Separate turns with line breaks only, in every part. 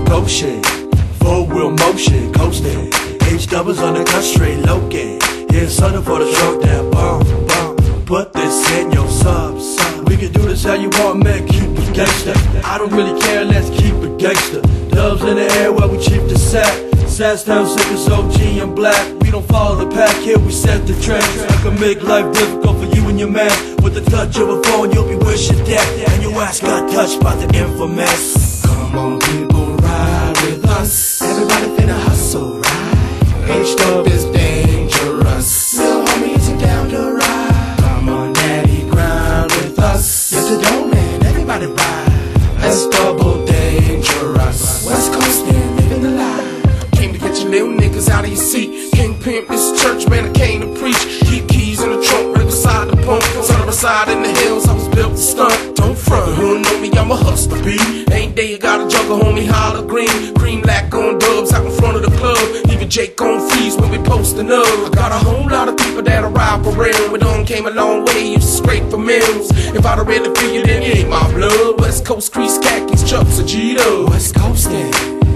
Goshen, four-wheel motion, coasting. H-doubles on the cut straight located. Yeah, something for the stroke that bump. Put this in your subs. We can do this how you want, man, keep it gangsta. I don't really care, let's keep it gangsta. Dubs in the air while we cheap the sack. Sastown, Sickers, OG, and Black. We don't follow the pack, here we set the trend. I can make life difficult for you and your man. With the touch of a phone, you'll be wishing death. And your ass got touched by the infamous. Come on, people, ride with us. Everybody finna hustle, right? H-Dub is dangerous. Little homies and down to ride. Come on, daddy, grind with us. Yes, it don't, man, everybody ride. That's double dangerous. West Coast, man, living the life.
Get your little niggas out of your seat. King pimp this church, man, I came to preach. Keep keys in the trunk, right beside the pump. Side by side in the hills, I was built to stunt. Don't front, you don't know me, I'm a hustler, B. Ain't day you got a juggle, homie, holler green. Cream black on dubs out in front of the club. Even Jake on freeze when we postin' up. I got a whole lot of people that ride for real. We done came a long way, used to scrape for mills. If I'd really feel you, then you ain't my blood. West Coast crease, khakis, chucks, a G-Dub.
West Coast, then.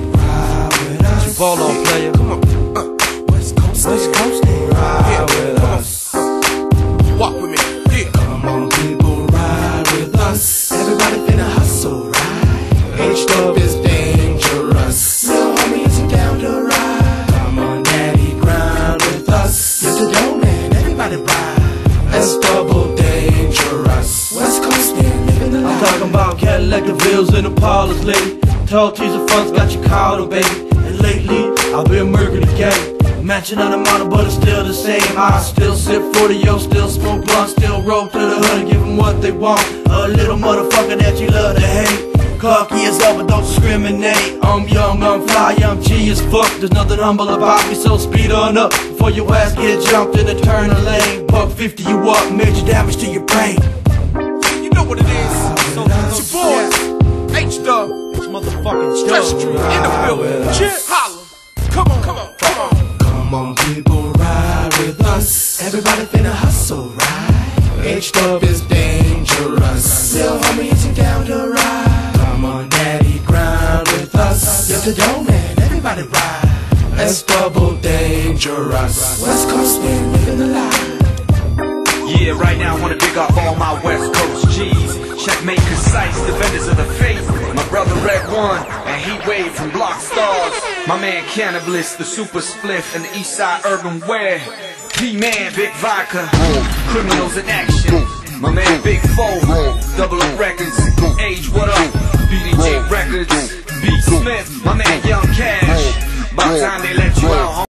Ball on, player.
Come on, West Coast,
ride with us.
Walk with me, yeah.
Come on, people, ride with us. Everybody finna hustle, right? H-Dub is dangerous. Little homies and down to ride. Come on, daddy, grind with us. Yes, it don't, man, everybody ride. That's double dangerous. West Coast, man, living the life. I'm talking about Cadillac DeVille's and Impalas, lady. Tall tees and fronts got you caught on, baby. Lately, I've been murking the game. Matching on the model, but it's still the same. I still sip 40, yo, still smoke blunt, still roll to the hood and give them what they want. A little motherfucker that you love to hate. Cocky as hell, but don't discriminate. I'm young, I'm fly, I'm G as fuck. There's nothing humble about me, so speed on up before your ass get jumped in a turn of lane. $150 you up, major damage to your brain.
You know what it is. So it's your boy, H-Dub.
Motherfucking
Fresh Street in the building. Cheer, holla. Come on, come on, come on.
Come on, people, ride with us. Everybody finna hustle, right? H-Dub is dangerous. Little homies and down to ride. Come on, daddy, grind with us. Yes, it don't, man, everybody ride. That's double dangerous. West Coast, man, living the life.
Yeah, right now I wanna big up all my West Coast G's. Checkmate Concise, defenders of the faith. My brother Red One and Heat Wave from Block Stars. My man Cannibalist, the Super Spliff, and the Eastside Urban Wear. P-Man, Big Vodka, Criminals in Action. My man Big Foe, Double Up Records. Age, what up? BDJ Records. B Smith, my man Young Cash. By the time they let you out,